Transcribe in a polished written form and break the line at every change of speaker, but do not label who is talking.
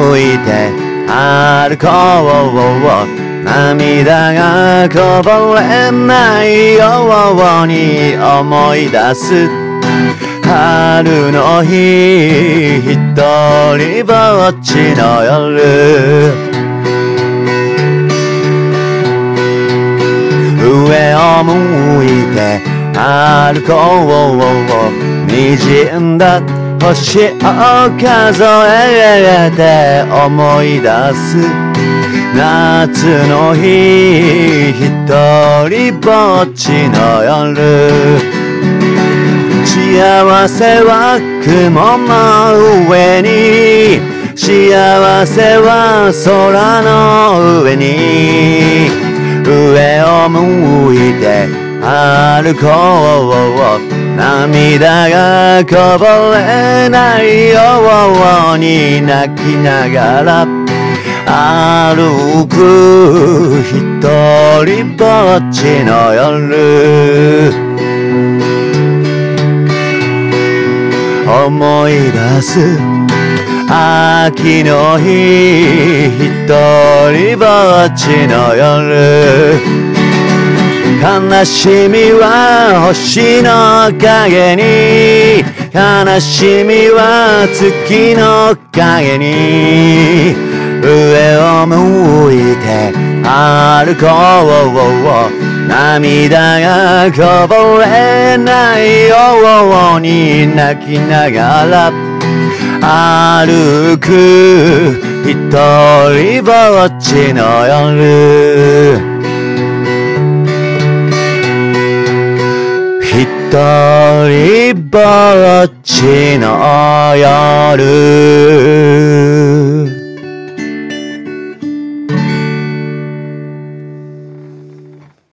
向いて歩こう。涙がこぼれないように思い出す春の日、一人ぼっちの夜。上を向いて歩こう。滲んだ星を数えて思い出す夏の日、一人ぼっちの夜。幸せは雲の上に、幸せは空の上に。上を向いて歩こう。涙がこぼれないように泣きながら歩く一人ぼっちの夜。思い出す秋の日、一人ぼっちの夜。悲しみは星の影に、悲しみは月の影に。上を向いて歩こう。涙がこぼれないように泣きながら歩く一人ぼっちの夜。一人ぼっちの夜。